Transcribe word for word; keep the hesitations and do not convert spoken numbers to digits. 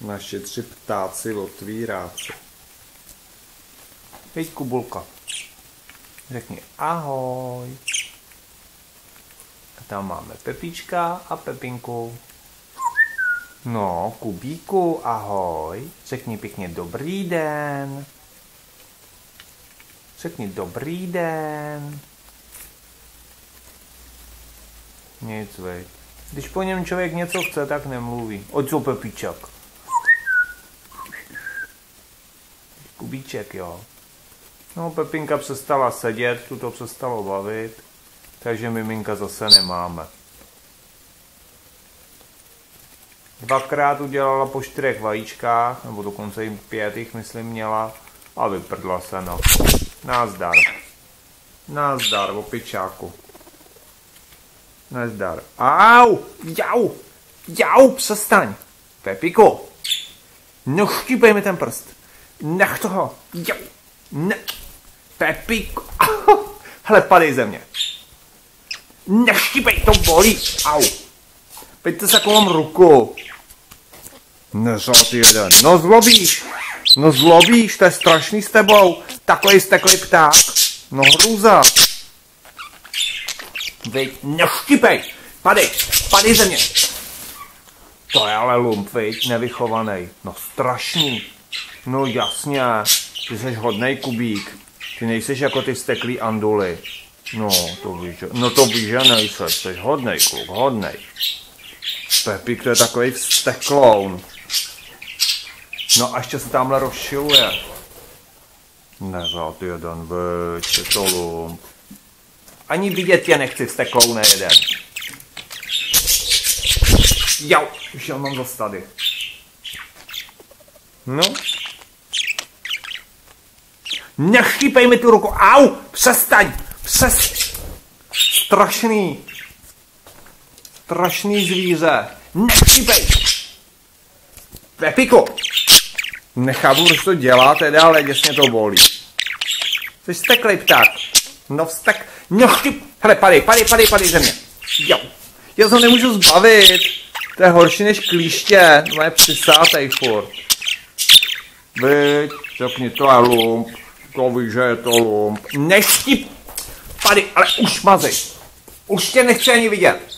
Naši tři ptáci otvíráci. Hej, Kubulka. Řekni ahoj. A tam máme Pepíčka a Pepinku. No, Kubíku, ahoj. Řekni pěkně dobrý den. Řekni dobrý den. Nic, veď. Když po něm člověk něco chce, tak nemluví. O co Pepíček? Kubíček, jo. No, Pepinka přestala sedět, tu to přestalo bavit, takže miminka zase nemáme. Dvakrát udělala po čtyřech vajíčkách, nebo dokonce jim pět jich, myslím, měla a vyprdla se, no. Nazdar. Nazdar, opičáku. Nazdar. Au! Jau! Jau, přestaň! Pepiko! Neštípej mi ten prst! Nech toho! Jau! Ne! Pepiko! Hele, padej ze mě! Neštípej, to bolí! Au! Pojďte se kolem ruku! Neřád jeden. No zlobíš! No zlobíš, to je strašný s tebou! Takový steklý pták! No hrůza! Vej, neštípej! Padej! Padej ze mě! To je ale lump, viď, nevychovaný. No strašný. No jasně, ty jsi hodnej Kubík. Ty nejseš jako ty steklý anduly. No to víš, no to víš, že nejseš, jsi hodnej kluk, hodnej. Pepík to je takovej vztekloun. No a ještě se tamhle rozšiluje. Neřád jeden, viď, je to lump. Ani vidět tě nechci, vztekloune jeden. Jau, už já mám zase tady. No. Neštípej mi tu ruku, au, přestaň, přes... Strašný. Strašný zvíře. Neštípej. Pepiko. Nechápu, proč to dělá, teda, ale děsně to bolí. Jsi steklej pták. No vztek... Neštíp... Hele, padej, padej, padej, padej ze mě. Jau. Já se nemůžu zbavit. To je horší než klíště, to je přisátej furt. Vyď, řekni, to je lump, to víš, že je to lump. Neštip, padej, ale už mazej. Už tě nechci ani vidět.